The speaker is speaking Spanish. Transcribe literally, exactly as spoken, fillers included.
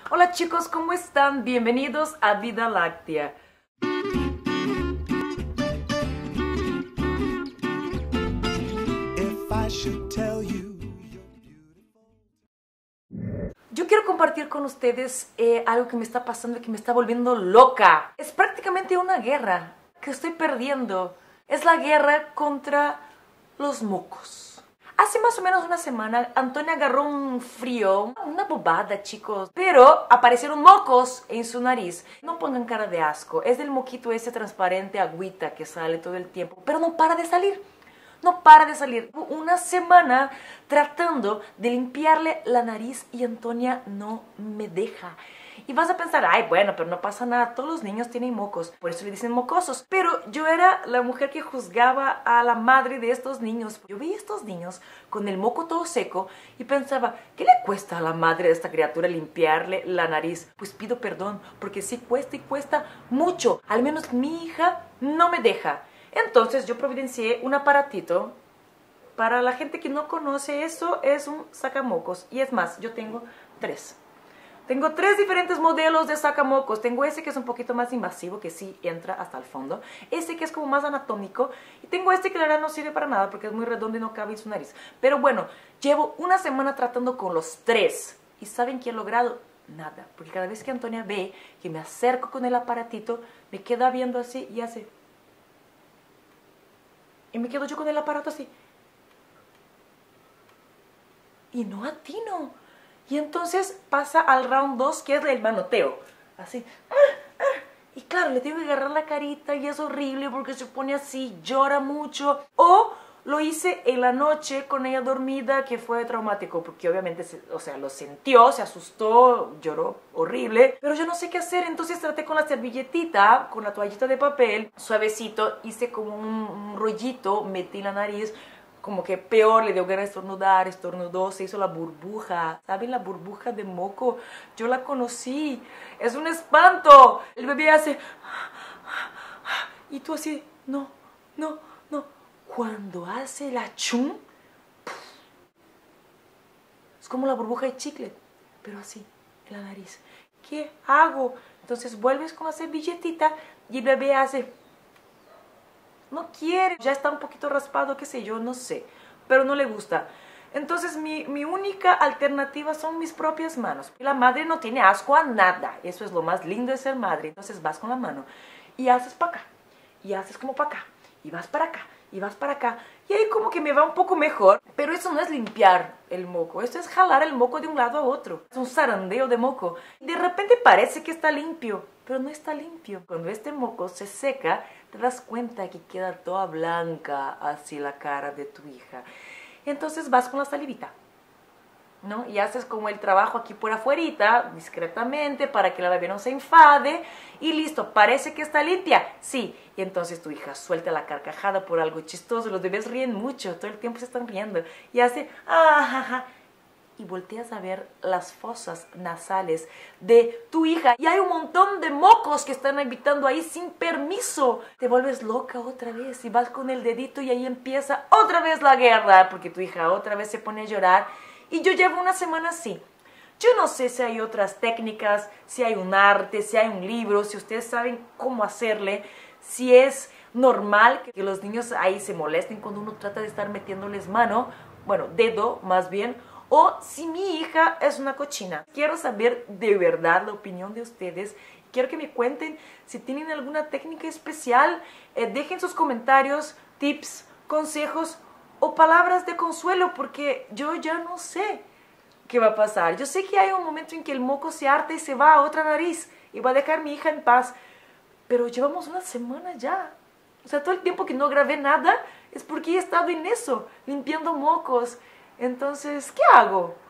Hola chicos, ¿cómo están? Bienvenidos a Vida Láctea. Yo quiero compartir con ustedes eh, algo que me está pasando y que me está volviendo loca. Es prácticamente una guerra que estoy perdiendo. Es la guerra contra los mocos. Hace más o menos una semana, Antonia agarró un frío, una bobada, chicos. Pero aparecieron mocos en su nariz. No pongan cara de asco. Es del moquito ese transparente, agüita, que sale todo el tiempo. Pero no para de salir. No para de salir. Una semana tratando de limpiarle la nariz y Antonia no me deja. Y vas a pensar, ay, bueno, pero no pasa nada, todos los niños tienen mocos, por eso le dicen mocosos. Pero yo era la mujer que juzgaba a la madre de estos niños. Yo veía a estos niños con el moco todo seco y pensaba, ¿qué le cuesta a la madre de esta criatura limpiarle la nariz? Pues pido perdón, porque sí cuesta y cuesta mucho. Al menos mi hija no me deja. Entonces yo providencié un aparatito. Para la gente que no conoce eso, es un sacamocos. Y es más, yo tengo tres. Tengo tres diferentes modelos de sacamocos. Tengo ese que es un poquito más invasivo, que sí entra hasta el fondo. Ese que es como más anatómico. Y tengo este que la verdad no sirve para nada porque es muy redondo y no cabe en su nariz. Pero bueno, llevo una semana tratando con los tres. ¿Y saben qué he logrado? Nada. Porque cada vez que Antonia ve que me acerco con el aparatito, me queda viendo así y hace... Y me quedo yo con el aparato así. Y no atino. Y entonces pasa al round dos, que es el manoteo. Así. ¡Ah! ¡Ah! Y claro, le tengo que agarrar la carita y es horrible porque se pone así, llora mucho. O lo hice en la noche con ella dormida, que fue traumático porque obviamente, se, o sea, lo sintió, se asustó, lloró horrible. Pero yo no sé qué hacer, entonces traté con la servilletita, con la toallita de papel, suavecito, hice como un, un rollito, metí la nariz. Como que peor, le dio ganas de estornudar, estornudó, se hizo la burbuja. ¿Saben la burbuja de moco? Yo la conocí. Es un espanto. El bebé hace... Y tú así, no, no, no. Cuando hace la chum, es como la burbuja de chicle, pero así, en la nariz. ¿Qué hago? Entonces vuelves con la servilletita y el bebé hace... No quiere, ya está un poquito raspado, qué sé yo, no sé, pero no le gusta. Entonces mi, mi única alternativa son mis propias manos. La madre no tiene asco a nada, eso es lo más lindo de ser madre. Entonces vas con la mano y haces para acá, y haces como para acá, y vas para acá, y vas para acá. Y ahí como que me va un poco mejor, pero eso no es limpiar el moco, esto es jalar el moco de un lado a otro. Es un zarandeo de moco. De repente parece que está limpio, pero no está limpio. Cuando este moco se seca, te das cuenta que queda toda blanca así la cara de tu hija. Entonces vas con la salivita, ¿no? Y haces como el trabajo aquí por afuerita, discretamente, para que la bebé no se enfade. Y listo, parece que está limpia. Sí, y entonces tu hija suelta la carcajada por algo chistoso. Los bebés ríen mucho, todo el tiempo se están riendo. Y hace, ah, ja, ja. Y volteas a ver las fosas nasales de tu hija. Y hay un montón de mocos que están habitando ahí sin permiso. Te vuelves loca otra vez y vas con el dedito y ahí empieza otra vez la guerra. Porque tu hija otra vez se pone a llorar. Y yo llevo una semana así. Yo no sé si hay otras técnicas, si hay un arte, si hay un libro, si ustedes saben cómo hacerle. Si es normal que los niños ahí se molesten cuando uno trata de estar metiéndoles mano. Bueno, dedo más bien. O si mi hija es una cochina. Quiero saber de verdad la opinión de ustedes. Quiero que me cuenten si tienen alguna técnica especial. Eh, dejen sus comentarios, tips, consejos o palabras de consuelo, porque yo ya no sé qué va a pasar. Yo sé que hay un momento en que el moco se harta y se va a otra nariz y va a dejar a mi hija en paz. Pero llevamos una semana ya. O sea, todo el tiempo que no grabé nada es porque he estado en eso, limpiando mocos. Entonces, ¿qué hago?